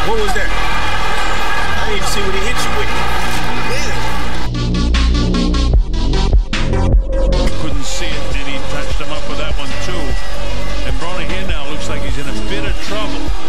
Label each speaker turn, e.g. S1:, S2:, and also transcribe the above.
S1: What was that? I didn't even see what he hit you with.
S2: Couldn't see it, and he touched him up with that one too. And Broner here now looks like he's in a bit of trouble.